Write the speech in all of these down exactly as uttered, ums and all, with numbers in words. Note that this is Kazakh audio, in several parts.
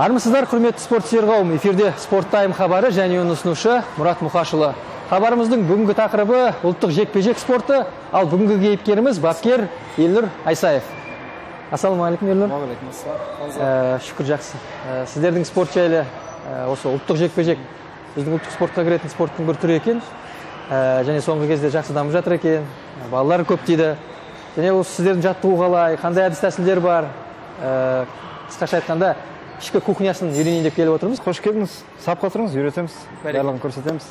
Армысыздар, құрметті спортсүйер қауым. Эфирде Спорт Тайм хабары және оны ұсынушы Мұрат Мұқашұлы. Хабарымыздың бүгінгі тақырыбы ұлттық жекпе-жек спорты, ал бүгінгі кейіпкеріміз бапкер Елнұр Айсаев. Ассалаумағалейкум, Елнұр. Уағалейкум. Шүкір, жақсы. Сіздердің спорт жайлы осы ұлттық жекпе-жек біздің ұлттық спортқа кіретін спорттың бір түрі екен. Және соңғы кезде жақсы дамып жатыр екен. Балалар көп дейді. Және осы сіздердің жаттығу қалай, қандай әдіс тәсілдер бар? Қысқаша айтқанда, ішкі кухнясын үйренейін деп келіп отырмыз. Қош келдіңіз. Сапқа тұрыңыз, үйретеміз. Барлығын көрсетеміз.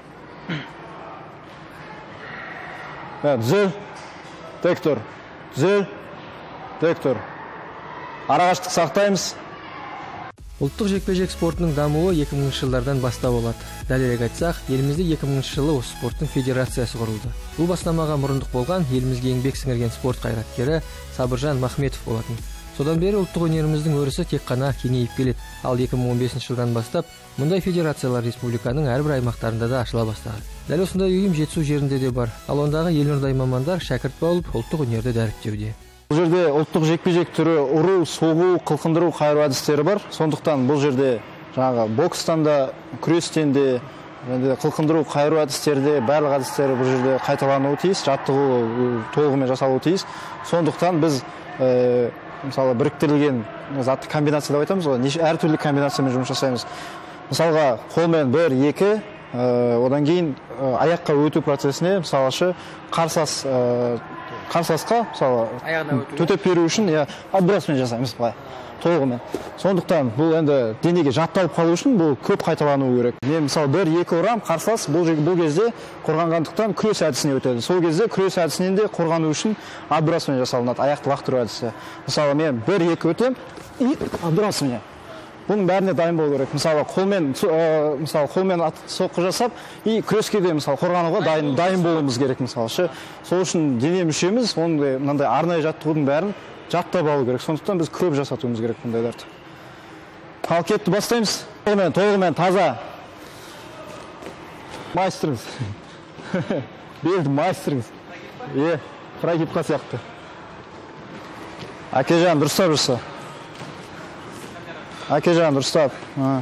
Түзел, тек тұр. Түзел, тек тұр. Арақашықтық сақтаймыз. Ұлттық жекпе-жек спортының дамуы екі мыңыншы жылдардан бастап болады. Дәлірек айтсақ, елімізде екі мыңыншы жылы осы спорттың федерациясы құрылды. Бұл бастамаға мұрындық болған елімізге еңбек сіңірген спорт қайраткері Сабыржан Махметов болатын. Содан бері ұлттық өнеріміздің өрісі тек қана кеңейіп келеді. Ал екі мың он бесінші жылдан бастап мұндай федерациялар республиканың әрбір аймақтарында да ашыла бастады. Дәл осындай ұйым Жетісу жерінде де бар. Ал ондағы елордай мамандар шәкірт болып ұлттық өнерді дәріптеуде. Бұл жерде ұлттық жекпе-жек түрі ұру, соғу, қылқындыру, қайыру әдістері бар. Сондықтан бұл жерде жаңағы бокстан да, күрестен де, қылқындыру, қайыру әдістері де, барлық әдістері бұл жерде қайталануы тиіс, жаттығу толығымен жасалуы тиіс. Сондықтан біз мысалы біріктірілген затты комбинация деп айтамыз ғой, әртүрлі комбинациямен жұмыс жасаймыз. Мысалға қолмен бір, екі, одан кейін аяққа өту процесіне мысалшы қарсас қарсасқа мысалы төтеп беру үшін отбросмен жасаймыз былай толығымен. Сондықтан бұл енді денеге жатталып қалу үшін бұл көп қайталануы керек. Мен мысалы бір, екі ұрам қарсас бұл бұл кезде қорғанғандықтан күрес әдісіне өтеді. Сол кезде күрес әдісінен де қорғану үшін отбросмен жасалынады, аяқты лақтыру әдісі. Мысалы мен бір, екі өтем и отбросмен. Бұның бәріне дайын болу керек. Мысалы қолмен мысалы қолмен соққы жасап и күреске де мысалы қорғануға дайын дайын болуымыз керек мысалшы. Сол үшін дене мүшеміз ондай мынандай арнайы жаттығудың бәрін жаттап алу керек. Сондықтан біз көп жасатуымыз керек бұндайларды. Ал кетті, бастаймыз. Толығымен, толығымен таза. Майстеріңіз. Белді майстеріңіз. Е, прогибқа сияқты. Әкежан, дұрыстап жүрсі. Әкежан, дұрыстап.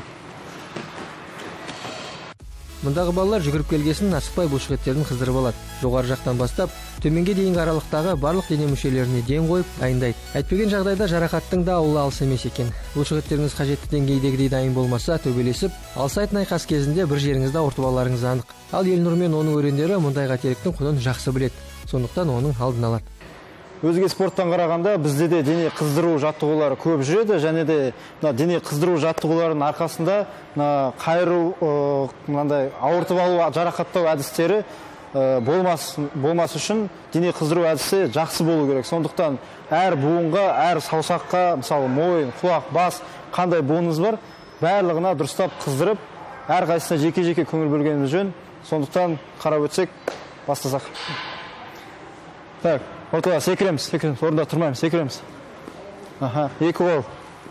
Мұндағы балалар жүгіріп келгесін асықпай бұлшықеттерін қыздырып алады. Жоғары жақтан бастап, төменге дейінгі аралықтағы барлық дене мүшелеріне дем қойып, дайындайды. Әйтпеген жағдайда жарақаттың да ауылы алыс емес екен. Бұлшықеттеріңіз қажетті деңгейдегідей дайын болмаса, төбелесіп, алсайтын айқас кезінде бір жеріңізді ауыртып аларыңыз анық. Ал Елнұр мен оның өрендері мұндай қателіктің құнын жақсы біледі. Сондықтан оның алдын алады. Өзге спорттан қарағанда бізде де дене қыздыру жаттығулары көп жүреді, және де дене қыздыру жаттығуларының арқасында қайыру, мынандай ауыртып алу, жарақаттау әдістері болмас болмас үшін дене қыздыру әдісі жақсы болу керек. Сондықтан әр буынға, әр саусаққа, мысалы мойын, құлақ, бас, қандай буыныңыз бар, барлығына дұрыстап қыздырып, әр қайсысына жеке-жеке көңіл бөлгеніміз жөн. Сондықтан қарап өтсек, бастасақ. Так. Ортаға секіреміз, секіреміз, орында тұрмаймыз, секіреміз. Аха, екі қол.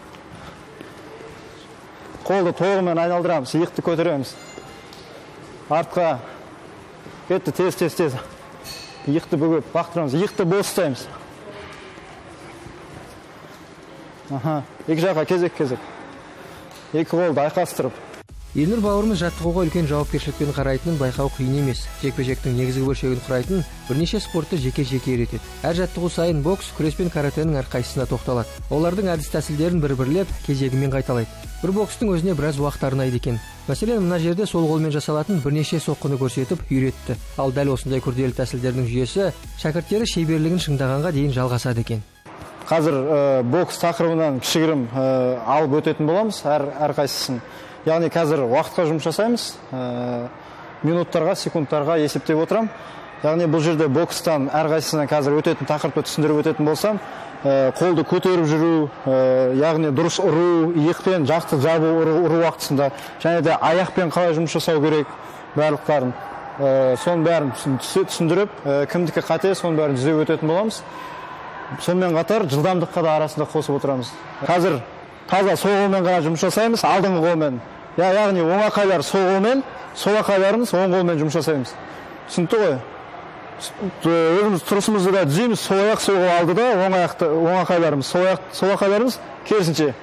Қолды толығымен айналдырамыз, иықты көтереміз. Артқа. Кетті, тез, тез, тез. Иықты бүгіп, бақтырамыз, иықты бос ұстаймыз. Аха, екі жаққа кезек, кезек. Екі қолды айқастырып. Елнұр бауырымыз жаттығуға үлкен жауапкершілікпен қарайтынын байқау қиын емес. Жекпе-жектің негізгі бөлшегін құрайтын бірнеше спортты жеке-жеке үйретеді. Әр жаттығу сайын бокс, күрес пен каратенің әрқайсысына тоқталады. Олардың әдіс тәсілдерін бір-бірлеп, кезегімен қайталайды. Бір бокстың өзіне біраз уақыт арнайды екен. Мәселен, мына жерде сол қолмен жасалатын бірнеше соққыны көрсетіп үйретті. Ал дәл осындай күрделі тәсілдердің жүйесі шәкірттері шеберлігін шыңдағанға дейін жалғасады екен. Қазір бокс тақырыбынан кішігірім алып өтетін боламыз әрқайсысын. Яғни қазір уақытқа жұмыс жасаймыз, минуттарға, секундтарға есептеп отырам. Яғни бұл жерде бокстан әрқайсысынан қазір өтетін тақырыпты түсіндіріп өтетін болсам, қолды көтеріп жүру, яғни дұрыс ұру, иықпен жақты жабу ұру уақытысында, және де аяқпен қалай жұмыс жасау керек, барлықтарын. Соның бәрін түсіндіріп, кімдікі қате, соның бәрін жүзеп өтетін боламыз. Сонымен қатар жылдамдыққа да арасында қосып отырамыз. Қазір таза сол қолмен ғана жұмыс жасаймыз, алдыңғы қолмен. Яғни оңақайлар сол қолмен, сол ақайларымыз оң қолмен жұмыс жасаймыз. Түсінікті ғой? Өзіміз тұрысымызды да түзейміз, сол аяқ сол қол алды да, оң аяқты, оң ақайларымыз, сол аяқ, сол ақайларымыз керісінше.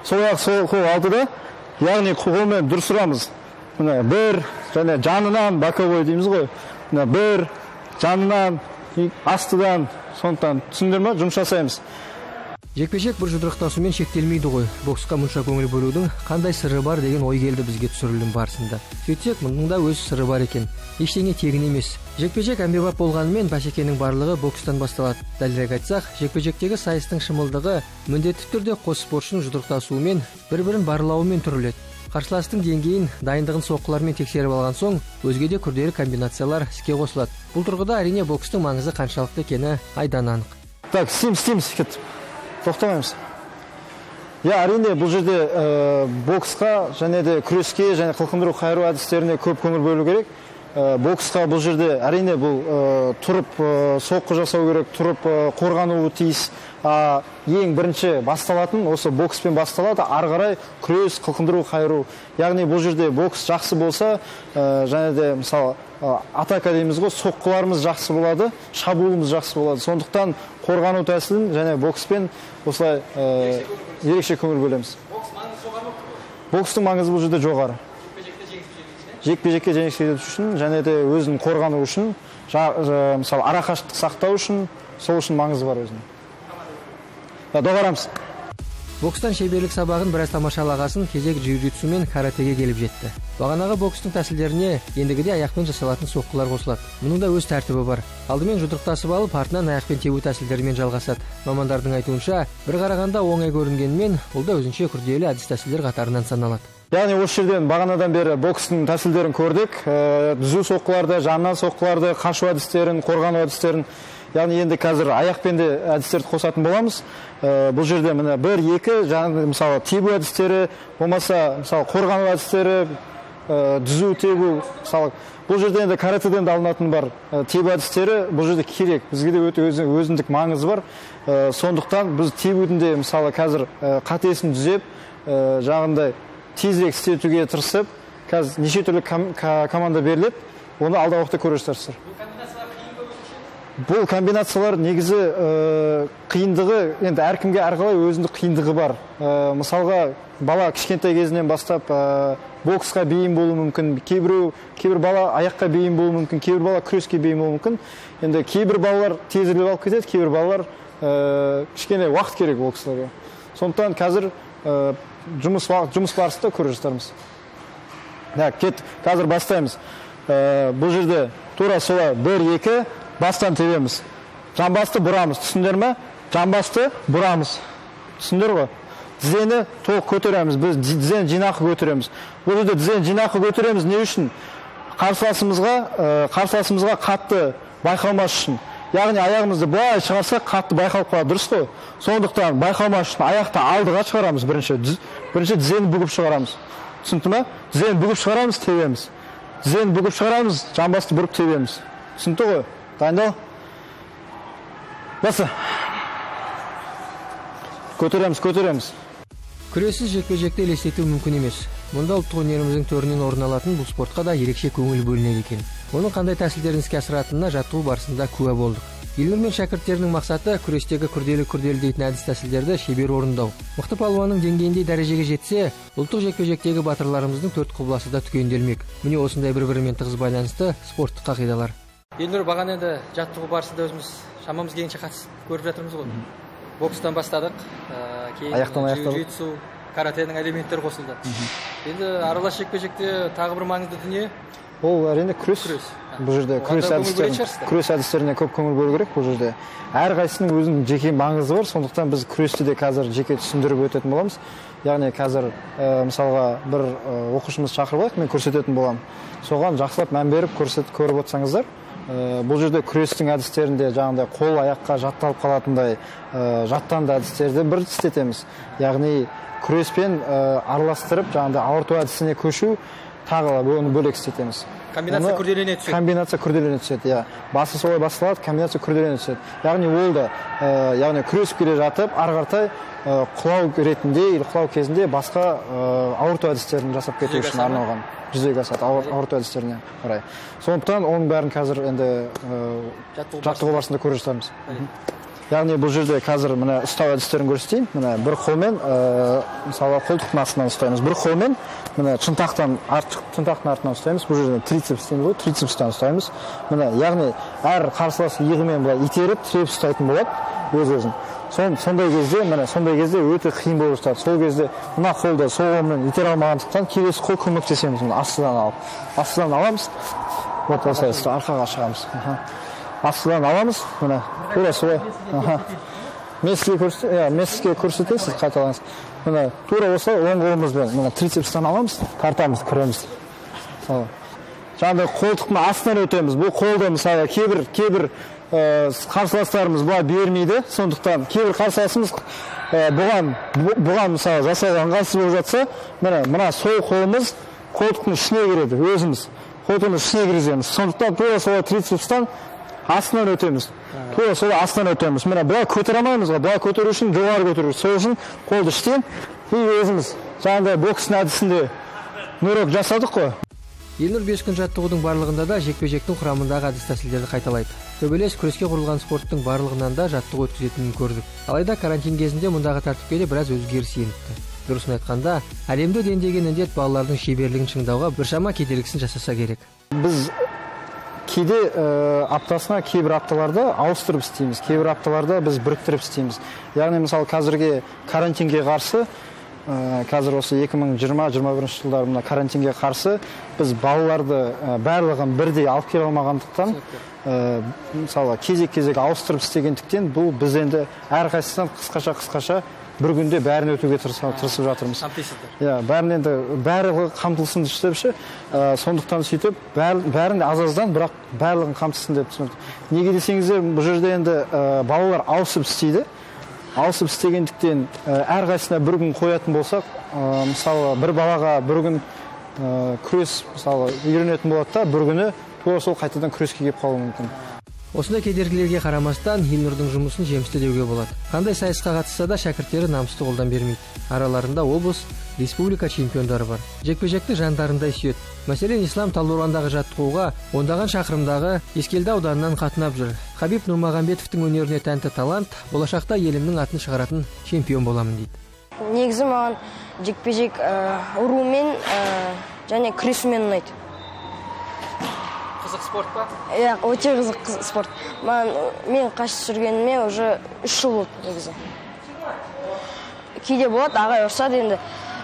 сол аяқ сол қол алдыда, яғни қолмен дұрыс ұрамыз. Мына бір, және жанынан боковой дейміз ғой. Мына бір, жанынан, астыдан, сондықтан түсіндір ме? Жұмыс жасаймыз. Жекпе-жек бір жұдырықтасумен шектелмейді ғой. Боксқа мұнша көңіл бөлудің қандай сыры бар деген ой келді бізге түсірілім барысында. Сөйтсек, мұның да өз сыры бар екен. Ештеңе тегін емес. Жекпе-жек әмбебап болғанымен бәсекенің барлығы бокстан басталады. Дәлірек айтсақ, жекпе-жектегі сайыстың шымылдығы міндетті түрде қос спортшының жұдырықтасуымен, бір-бірін барлауымен түріледі. Қарсыластың деңгейін, дайындығын соққылармен тексеріп алған соң, өзге де күрделі комбинациялар іске қосылады. Бұл тұрғыда әрине бокстың маңызы қаншалықты екені айдан анық. Так, істейміз, істейміз, кет. Тоқтамаймыз. Я, әрине, бұл жерде ә, боксқа, және де күреске, және қылқындыру қайыру әдістеріне көп көңіл бөлу керек. Ә, боксқа бұл жерде әрине бұл ә, тұрып ә, соққы жасау керек, тұрып ә, қорғануы тиіс. А, ең бірінші басталатын осы бокспен басталады, ары қарай күрес, қылқындыру қайыру. Яғни бұл жерде бокс жақсы болса, ә, және де мысалы атака дейміз ғой, соққыларымыз жақсы болады, шабуылымыз жақсы болады. Сондықтан қорғану тәсілін және бокспен осылай ә, ерекше көңіл бөлеміз. Бокстың маңызы бұл жерде жоғары. Жекпе-жекке жеңіске жету үшін және де өзін қорғану үшін, мысалы арақашықтық сақтау үшін, сол үшін маңызы бар өзінің. Доғарамыз. Бокстан шеберлік сабағын біраз тамашалағасын кезек джиу-джитсу мен каратеге келіп жетті. Бағанағы бокстың тәсілдеріне ендігіде аяқпен жасалатын соққылар қосылады. Мұның да өз тәртібі бар. Алдымен жұдырықтасып алып, артынан аяқпен тебу тәсілдерімен жалғасады. Мамандардың айтуынша, бір қарағанда оңай көрінгенмен, ол да өзінше күрделі әдіс тәсілдер қатарынан саналады. Яғни осы жерден бағанадан бері бокстың тәсілдерін көрдік. Дүзу соққыларды, жаннан соққыларды, қашу әдістерін, қорғану әдістерін. Яғни енді қазір аяқпен де әдістерді қосатын боламыз. Бұл жерде міне бір, екі, жаңағы мысалы тебу әдістері, болмаса мысалы қорғану әдістері, дүзу тебу, мысалы бұл жерде енді каратеден де алынатын бар тебу әдістері, бұл жерде керек. Бізге де өте өзіндік маңызы бар. Сондықтан біз тебудің де мысалы қазір қатесін түзеп, жаңағындай тезірек істетуге тырысып, қазір неше түрлі команда беріледі, оны алдағы уақытта көресіздер. Бұл комбинациялар негізі ә, қиындығы, енді әркімге әрқалай өзіндік қиындығы бар. Ә, мысалға, бала кішкентай кезінен бастап ә, боксқа бейім болуы мүмкін, кейбір, кейбір бала аяққа бейім болуы мүмкін, кейбір бала күреске бейім болуы мүмкін. Енді кейбір балалар тезірек алып кетеді, кейбір балалар ә, кішкене уақыт керек боксларға. Сондықтан қазір ә, жұмыс, жұмыс барысында көре жатармыз. Кет, қазір бастаймыз. Ә, бұл жерде тура солай бір, екі, бастан тебеміз. Жамбасты бұрамыз. Түсіндер ме? Жамбасты бұрамыз. Түсіндер ғой? Тізені толық көтереміз. Біз тізені жинақы көтереміз. Бұл жерде тізені жинақы көтереміз не үшін? Қарсыласымызға, қарсыласымызға қатты байқалмас үшін. Яғни аяғымызды былай шығарсақ қатты байқалып қалады, дұрыс қой? Сондықтан байқалмас үшін аяқты алдыға шығарамыз бірінші. Бірінші тізені бүгіп шығарамыз. Түсінді ме? Тізені бүгіп шығарамыз, тебеміз. Тізені бүгіп шығарамыз, жамбасты бұрып тебеміз. Түсінді ғой? Дайындал. Басы. Көтереміз, көтереміз. Күресіз жекпе-жекті елестету мүмкін емес. Мұнда ұлттық өнеріміздің төрінен орын алатын бұл спортқа да ерекше көңіл бөлінеді екен. Оның қандай тәсілдерін іске асыратынына жаттығу барысында куә болдық. Елнұр мен шәкірттерінің мақсаты күрестегі күрделі-күрделі дейтін әдіс тәсілдерді шебер орындау. Мықты палуанның деңгейінде дәрежеге жетсе, ұлттық жекпе-жектегі батырларымыздың төрт құбыласы да түгенделмек. Міне осындай бір-бірімен тығыз байланысты спорттық қағидалар. Елнұр, бағана енді жаттығу барысында өзіміз шамамыз келгенше қатысып көріп жатырмыз ғой. Бокстан бастадық, кейін джиу-джитсу, каратенің элементтері қосылды. Енді аралас жекпе-жекте тағы бір маңызды дүние ол әрине күрес. Бұл жерде күрес әдістеріне, күрес әдістеріне көп көңіл бөлу керек. Бұл жерде әрқайсысының өзінің жеке маңызы бар, сондықтан біз күресті де қазір жеке түсіндіріп өтетін боламыз. Яғни қазір мысалға бір оқушымыз шақырып алайық, мен көрсететін боламын. Соған жақсылап мән беріп көріп отырсаңыздар, бұл жерде күрестің әдістерінде жаңағыдай қол аяққа жатталып қалатындай жаттанды әдістерді бір істетеміз. Яғни күреспен араластырып жаңағыдай ауырту әдісіне көшу тағы оны бөлек істетеміз. Комбинация күрделене түседі. Комбинация күрделене түседі, иә. Басы солай басталады, комбинация күрделене түседі. Яғни ол да, яғни күресіп келе жатып, ары қаратай құлау ретінде, құлау кезінде басқа ауырту әдістерін жасап кету үшін арналған. Жүзеге асады, ауырту әдістеріне қарай. Сондықтан оның бәрін қазір енді жаттығу барысында көре жатармыз. яғни бұл жерде қазір мына ұстау әдістерін көрсетейін. Мына бір қолмен, мысалы қолтықтың астынан ұстаймыз. Бір қолмен мына шынтақтан шынтақтың артынан ұстаймыз. Бұл жерде трицепс дейміз ғой, трицепстан ұстаймыз. Мына яғни әр қарсыласын иығымен былай итеріп, тіреп ұстайтын болады өз-өзін. Сондай кезде, мына сондай кезде өте қиын болып жатады. Сол кезде мына қолды сол қолмен итере алмағандықтан келесі қол көмектесеміз. Мына астынан алып, астынан аламыз. Вот осылай арқаға шығамыз. Астынан аламыз, мына тура солай. Меске көрсетесіз, қайталаңыз. Мына тура осылай оң қолымызбен мына трицепстан аламыз, тартамыз, кіреміз. Жаңағыдай қолтықтың астынан өтеміз. Бұл қолды мысалы кейбір кейбір қарсыластарымыз бұлай бермейді. Сондықтан кейбір қарсыласымыз бұған бұған мысалы жасауға ыңғайсыз болып жатса, мына мына сол қолымыз қолтықтың ішіне кіреді, өзіміз. Қолтықтың ішіне кіргіземіз. Сондықтан тура солай трицепстан астынан өтеміз. Тура солай астынан өтеміз. Мына былай көтере алмаймыз ғой. Былай көтеру үшін жоғары көтеру. Сол үшін қолды іштен и өзіміз жаңағыдай бокстың әдісінде нұрок жасадық қой. Елнұр бес күн жаттығудың барлығында да жекпе-жектің құрамындағы әдіс тәсілдерді қайталайды. Төбелес күреске құрылған спорттың барлығынан да жаттығу өткізетінін көрдік. Алайда карантин кезінде мұндағы тәртіпке де біраз өзгеріс еніпті. Дұрысын айтқанда, әлемді дендеген індет балалардың шеберлігін шыңдауға біршама кедергісін жасаса керек. Біз кейде аптасына кейбір апталарда ауыстырып істейміз, кейбір апталарда біз біріктіріп істейміз. Яғни мысалы қазірге карантинге қарсы қазір осы екі мың жиырма жиырма бірінші жылдар мына карантинге қарсы біз балаларды барлығын бірдей алып келе алмағандықтан мысалы кезек-кезек ауыстырып істегендіктен бұл біз енді әрқайсысынан қысқаша-қысқаша бір күнде бәрін өтуге тырысып жатырмыз. Иә, бәрін енді барлығы қамтылсын істепші, сондықтан сөйтіп бәрін аз-аздан, бірақ барлығын қамтылсын деп түсіндік. Неге десеңіздер, бұл жерде енді балалар ауысып істейді. Ауысып істегендіктен әрқайсысына бір күн қоятын болсақ, мысалы бір балаға бір күн күрес мысалы үйренетін болады да, бір күні тура сол қайтадан күреске келіп қалуы мүмкін. Осындай кедергілерге қарамастан Елнұрдың жұмысын жемісті деуге болады. Қандай сайысқа қатысса да шәкірттері намысты қолдан бермейді. Араларында облыс, республика чемпиондары бар. Жекпе-жекті жандарындай сүйеді. Мәселен, Ислам Талдықорғандағы жаттығуға ондаған шақырымдағы Ескелді ауданынан қатынап жүр. Хабиб Нұрмағамбетовтің өнеріне тәнті талант болашақта елімнің атын шығаратын чемпион боламын дейді. Негізі маған жекпе-жек ұрумен және күресумен ұнайды. Қызық спорт па? Иә, өте қызық спорт. Мен қашып жүргеніме уже үш жыл болды негізі. Кейде болады, ағай ұрсады енді.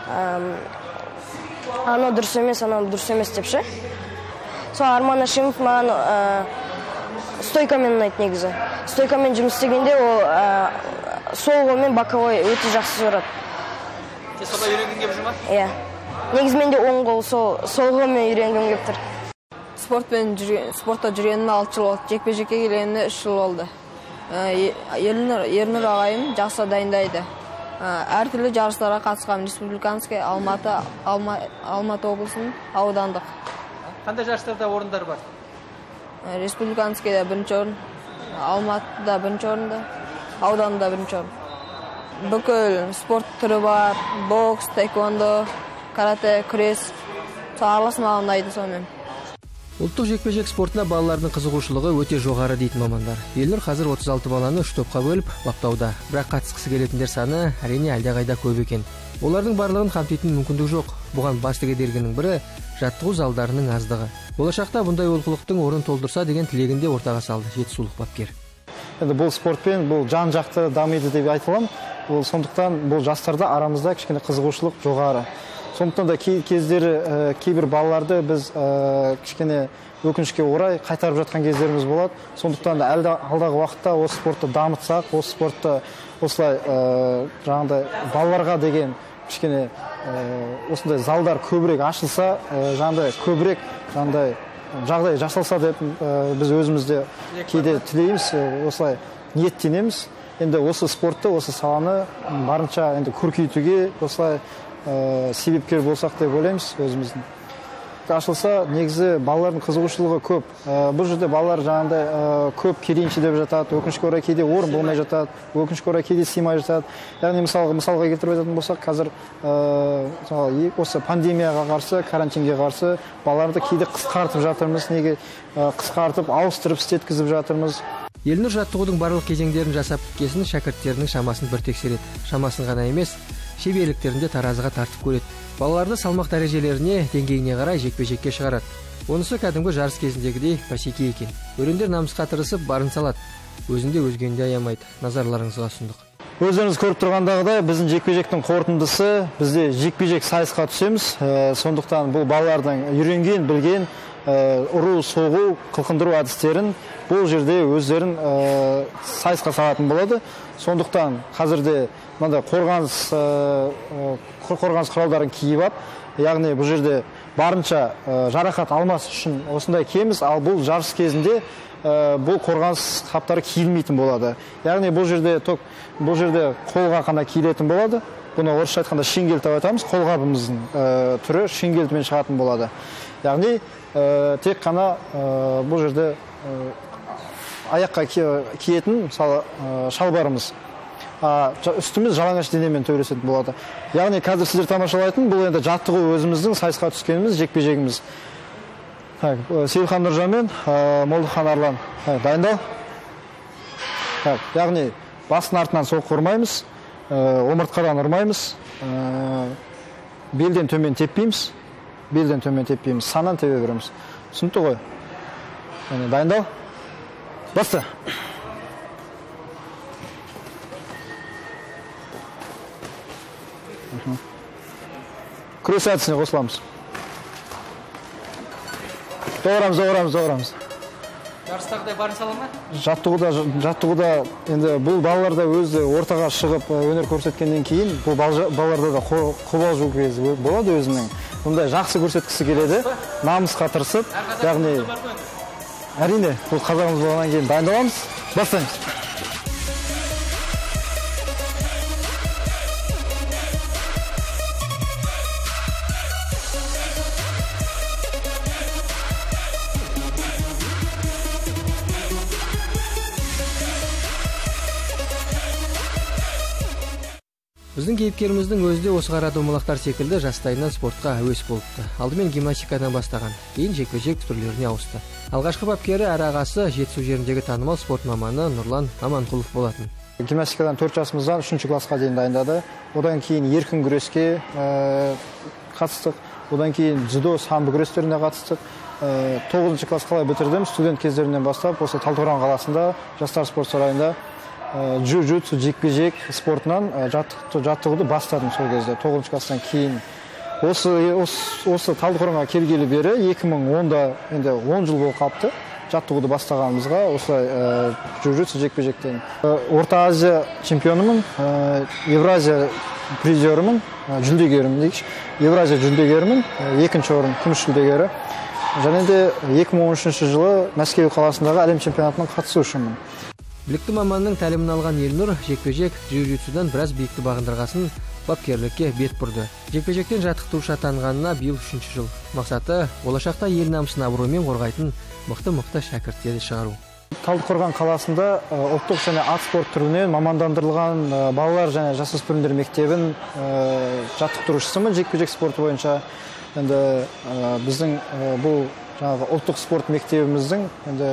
Анау дұрыс емес, анау дұрыс емес депші. Сол Арман Ашимов маған стойкамен ұнайды негізі. Стойкамен жұмыс істегенде ол сол қолмен боковой өте жақсы жүреді. Сен солай үйренгің келіп жүр ма? Иә. Негізі менде оң қол сол қолмен үйренгім келіп тұр. Спортта жүргеніме алты жыл болды. Жекпе-жекке келгеніне үш жыл болды. Ернұр ағайым жақсы дайындайды. Әртүрлі жарыстарға қатысқам. Республиканский, Алматы, Алматы облысының аудандық. Қандай жарыстарда орындар бар? Республиканскийда бірінші орын, Алматыда бірінші орында, ауданда бірінші орын. Бүкіл спорт түрі бар, бокс, таеквондо, карате, күрес. Араласмаған ұнайды сонымен. Ұлттық жекпе-жек спортына балалардың қызығушылығы өте жоғары дейді мамандар. Елнұр қазір отыз алты баланы үш топқа бөліп баптауда. Бірақ қатысқысы келетіндер саны әрине әлдеқайда көп екен. Олардың барлығын қамтитын мүмкіндік жоқ. Бұған басты кедергінің бірі жаттығу залдарының аздығы. Болашақта бұндай олқылықтың орнын толтырса деген тілегінде ортаға салды Жетісулық бапкер. Енді бұл спортпен бұл жан-жақты дамиды деп айтылам. Бұл сондықтан бұл жастарда арамызда кішкене қызығушылық жоғары. Сондықтан да кей кездері кейбір балаларды біз кішкене өкінішке орай қайтарып жатқан кездеріміз болады. Сондықтан да алдағы уақытта осы спортты дамытсақ, осы спортты осылай жаңағыдай балаларға деген кішкене осындай залдар көбірек ашылса, жаңағыдай көбірек жаңағыдай жағдай жасалса деп біз өзімізде кейде тілейміз, осылай ниеттенеміз. Енді осы спортты, осы саланы барынша енді көркейтуге осылай себепкер болсақ деп ойлаймыз өзіміздің. Ашылса, негізі балалардың қызығушылығы көп. Бұл жерде балалар жаңағыдай көп керейінші деп жатады, өкінішке орай кейде орын болмай жатады, өкінішке орай кейде сыймай жатады. Яғни мысалға мысалға келтіріп айтатын болсақ, қазір осы пандемияға қарсы, карантинге қарсы балаларды кейде қысқартып жатырмыз, неге қысқартып, ауыстырып істеткізіп жатырмыз. Елнур жаттығудың барлық кезеңдерін жасап біткесін шәкірттерінің шамасын бір тексереді. Шамасын ғана емес, шеберліктерінде таразыға тартып көреді. Балаларды салмақ дәрежелеріне, деңгейіне қарай жекпе-жекке шығарады. Онысы кәдімгі жарыс кезіндегідей бәсеке екен. Өрендер намысқа тырысып барын салады. Өзінде өзгенде аямайды. Назарларыңызға ұсындық. Өздеріңіз көріп тұрғандағыдай, біздің жекпе-жектің қорытындысы, бізде жекпе-жек сайысқа түсеміз. Сондықтан бұл балалардың үйренген, білген ұру, соғу, қылқындыру әдістерін бұл жерде өздерін сайысқа салатын болады. Сондықтан қазірде мынандай қорғаныс қорғаныс құралдарын киіп алып, яғни бұл жерде барынша жарақат алмас үшін осындай киеміз, ал бұл жарыс кезінде бұл қорғаныс қаптары киілмейтін болады. Яғни бұл жерде ток бұл жерде қолға қана киілетін болады. Бұны орысша айтқанда шеңгел деп айтамыз. Қолғабымыздың түрі шеңгелмен шығатын болады. Яғни тек қана бұл жерде аяққа киетін мысалы шалбарымыз, үстіміз жалаңаш денемен төбелесетін болады. Яғни қазір сіздер тамашалайтын бұл енді жаттығу өзіміздің сайысқа түскеніміз, жекпе-жегіміз. Сейілхан Нұржан мен Молдыхан Арлан дайындал. Яғни бастың артынан соқ ұрмаймыз, омыртқадан ұрмаймыз, белден төмен теппейміз, белден төмен теппейміз, санан тебе береміз. Түсінікті ғой? Дайындал. Басты. Күрес әдісіне қосыламыз. Доғырамыз, доғырамыз, доғырамыз. Жарыстағыдай барын сала ма? Жаттығуда, жаттығуда енді бұл балаларда өзі ортаға шығып өнер көрсеткеннен кейін, бұл балаларда да қобалжу кезі болады өзінің. Бұндай жақсы көрсеткісі келеді, намысқа тырысып, яғни әрине, бұл қазағымыз болғаннан кейін дайындаламыз, бастаймыз. Біздің кейіпкеріміздің өзі де осы қара домалақтар секілді жастайынан спортқа әуес болыпты. Алдымен гимнастикадан бастаған, кейін жекпе-жек түрлеріне ауысты. Алғашқы бапкері әрі ағасы Жетісу жеріндегі танымал спорт маманы Нұрлан Аманқұлов болатын. Гимнастикадан төрт жасымыздан үшінші классқа дейін дайындады. Одан кейін еркін күреске қатыстық. Одан кейін дзюдо, самбо күрестеріне қатыстық. тоғызыншы класс қалай бітірдім, студент кездерінен бастап, осы Талдықорған қаласында жастар спорт сарайында джиу-джитсу, жекпе-жек спортынан жаттығуды бастадым сол кезде, тоғызыншы класстан кейін. Осы осы Талдықорғанға келгелі бері екі мың онда енді он жыл болып қалыпты жаттығуды бастағанымызға. Осылай джиу-джитсу жекпе-жектен Орта Азия чемпионымын, Евразия призерімін, жүлдегерімін дейікші. Евразия жүлдегерімін, екінші орын күміс жүлдегері. Және де екі мың он үшінші жылы Мәскеу қаласындағы әлем чемпионатының қатысушымын. Білікті маманның тәлімін алған Елнұр жекпе-жек джиу-джитсудан біраз биікті бағындырғасын бапкерлікке бет бұрды. Жекпе-жектен жаттықтырушы атанғанына биыл үшінші жыл. Мақсаты болашақта ел намысын абыроймен қорғайтын мықты-мықты шәкірттерді шығару. Талдықорған қаласында ұлттық және ат спорт түрінен мамандандырылған балалар және жасөспірімдер мектебін жаттықтырушысымын жекпе-жек спорты бойынша. Енді біздің бұл жаңағы ұлттық спорт мектебіміздің енді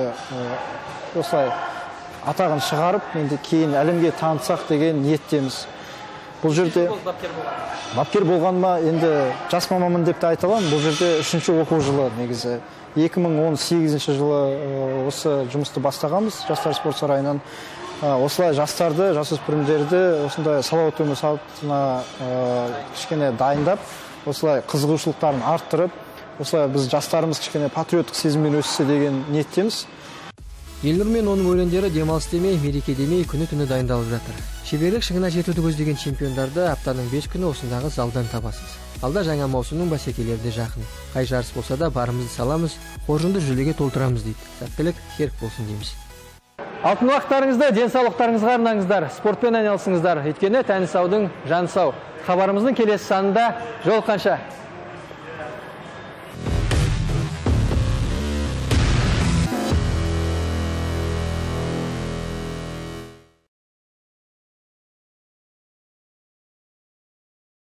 осылай атағын шығарып, енді кейін әлемге танытсақ деген ниеттеміз. Бұл жерде бапкер болғаныма енді жас мамамын деп те айта аламын. Бұл жерде үшінші оқу жылы негізі. екі мың он сегізінші жылы осы жұмысты бастағанбыз жастар спорт сарайынан. Осылай жастарды, жасөспірімдерді осындай салауатты өмір салтына кішкене дайындап, осылай қызығушылықтарын арттырып, осылай біз жастарымыз кішкене патриоттық сезіммен өссе деген ниеттеміз. Елнұр мен оның өрендері демалыс демей, мереке демей күні-түні дайындалып жатыр. Шеберлік шыңына жетуді көздеген чемпиондарды аптаның бес күні осындағы залдан табасыз. Алда жаңа маусымның бәсекелері де жақын. Қай жарыс болса да барымызды саламыз, қоржынды жүлдеге толтырамыз дейді. Сәттілік, серік болсын дейміз. Алтын уақыттарыңызды денсаулықтарыңызға арнаңыздар, спортпен айналысыңыздар. Өйткені тәні саудың жаны сау. Хабарымыздың келесі санында жолыққанша.